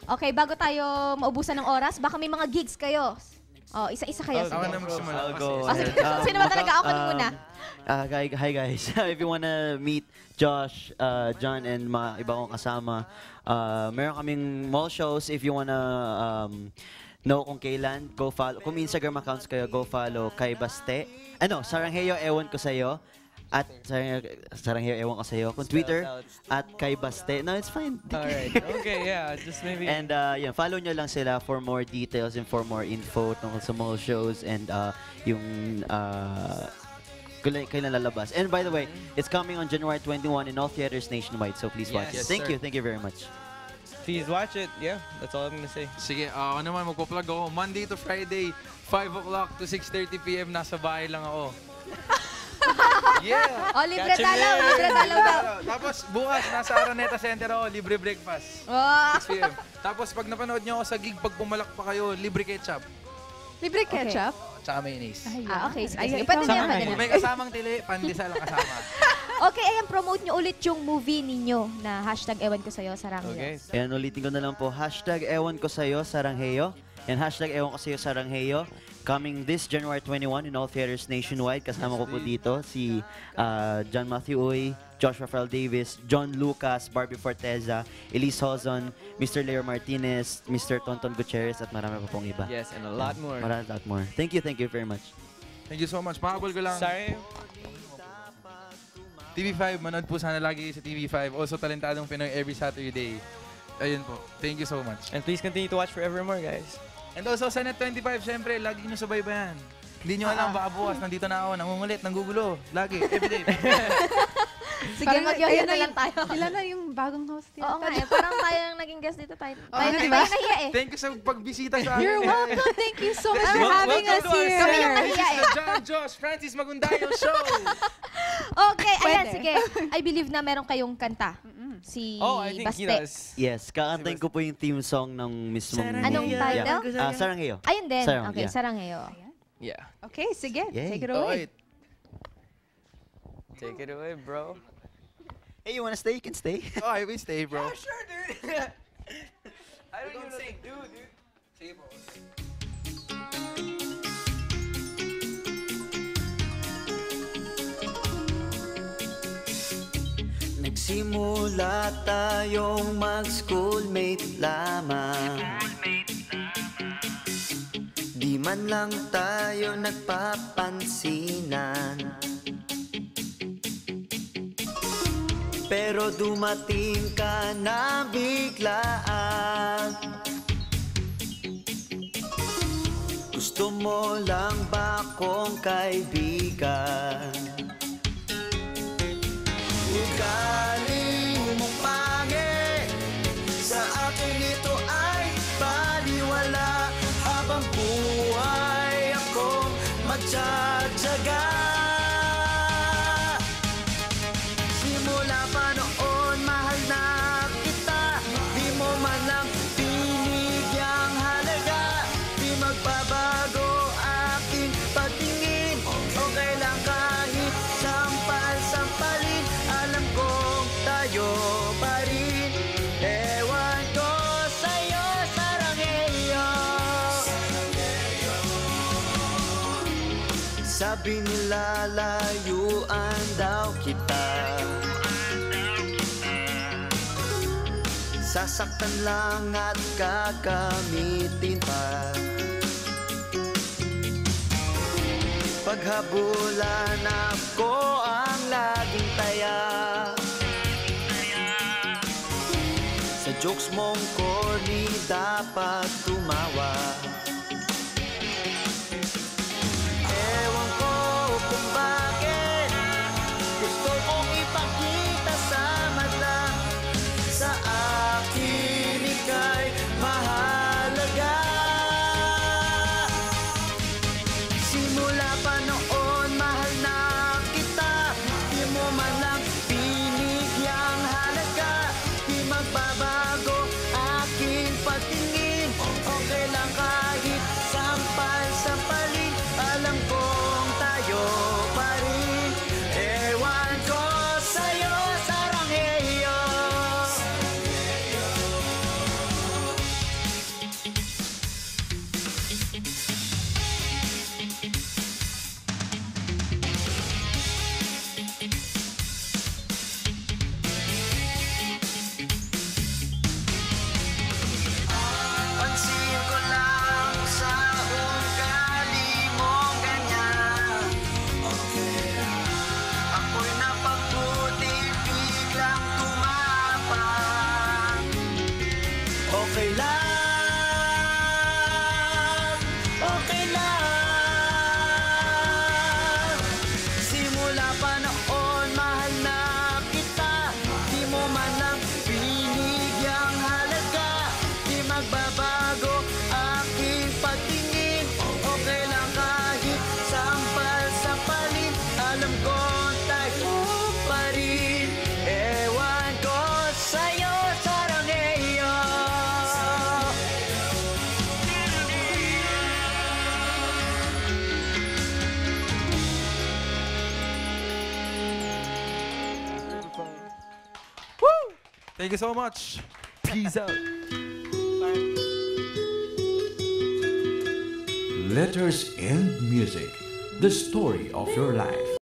Okay, bago tayo maubusan ng oras, baka may mga gigs kayo. Oh, isa-isa kayo. Ako na magsimula. Sino ba talaga? Ako muna. Hi guys. If you wanna meet Josh, John, and mga iba kong kasama, meron kaming mall shows. If you wanna know kung kailan, go follow. Kung may Instagram accounts kayo, go follow kay Baste. Saranghaeyo, ewan ko sa'yo. At Saranghaeyo, ewan ko sa'yo. Kung Twitter, at kay Baste. No, it's fine. Alright. Okay, yeah. Just maybe. And follow nyo lang sila for more details and for more info tungkol sa mall shows and yung kailan lalabas. And by the way, it's coming on January 21 in all theaters nationwide, so please watch it. Thank you very much. Please watch it. Yeah, that's all I'm gonna say. Sige, ako naman magpo-plug ako. Monday to Friday, 5 o'clock to 6:30 p.m. Nasa bahay lang ako. Yeah! Oh, libre dalaw daw. Tapos bukas, nasa Araneta Center ako, libre breakfast. 6 p.m. Tapos pag napanood nyo ako sa gig, pag pumalak pa kayo, libre ketchup. Libre ketchup? Tsaka mayonnaise. Okay. Sige. Pwede na yan. May kasamang tili, pandesal ang kasama. Okay, ayan, promote nyo ulit yung movie ninyo na hashtag ewan ko sa'yo, Saranghaeyo. Okay. Ayan, ulitin ko na lang po. Hashtag ewan ko sa'yo, Saranghaeyo. And hashtag ewan ko sa'yo, Saranghaeyo. Coming this January 21 in all theaters nationwide. Kasama ko po dito si John Matthew Uy, Josh Rafael Davis, John Lucas, Barbie Forteza, Elise Hozon, Mr. Leo Martinez, Mr. Tonton Gutierrez, at marami pa pong iba. Yes, and a lot more. Marami lot more. Thank you very much. Thank you so much. Pakabol ko lang. Sorry. TV5, manood po sana lagi sa TV5. Also, Talentadong Pinoy every Saturday. Ayun po. Thank you so much. And please continue to watch Forevermore, guys. And also sa NET25, syempre, lagi nyo subaybayan. Hindi nyo alam, baka bukas, nandito na ako, nangungulit, nanggugulo. Lagi, everyday. Sige, mag-yoyo na lang tayo. Sila na yung bagong host yata. Oo nga parang tayo yung naging guest dito. Tayo diba? nahiya eh. Thank you sa pagbisita sa akin. You're welcome. Thank you so much for having us here. Kami yung nahiya eh. This is the John Josh Francis Magundayao Show. Okay, ayan, sige. I believe na meron kayong kanta. Si I think he Baste. does. Yes, kakantayin ko po yung theme song ng mismong... Anong title? Saranghaeyo. Ayun din. Sarang, Okay, yeah. Saranghaeyo. Yeah. Okay, sige. Yay. Take it Oh, away. wait. Take it away, bro. Hey, you wanna stay? You can stay. Oh, I will stay, bro. Sure, dude. I don't even sing, dude. Sige po. Nagsimula tayong mag-schoolmate lamang. Di man lang tayo nagpapansinan. Pero dumating ka na biglaan. Gusto mo lang ba kong kaibigan? Ugali mong pangit, sa akin ito ay baliwala. Habang buhay akong magtsatsaga. Simula pa noon, mahal na kita. Di mo man lang binigyang halaga. Di magbabago aking pagtingin. Okay lang kahit sampal-sampalin. Alam kong tayo pa rin. Ewan ko sa'yo, Saranghaeyo. Sabi nila layuan daw kita. Sasaktan lang at kakamitin pa. Paghabulan ako ang laging taya. Sa jokes mong corny dapat tumawa. Ewan ko kung bakit gusto kong ipakita sa mata. Sa akin ika'y mahalaga. Simula pa noon, mahal na kita. Di mo man lang binigyang halaga. Di magbabago aking pagtingin. Okay lang kahit sampal-sampalin. Alam kong tayo pa rin. Ewan ko sa'yo, Saranghaeyo. okay lang, okay lang. Simula pa noon, mahal na kita. Di mo man lang binigyang halaga. Di magbabago aking pagtingin. Okay lang kahit sampal sa palit. Alam ko tayo pa rin. Ewan ko sa'yo, Saranghaeyo. Thank you so much. Peace out. Letters and Music, the story of your life.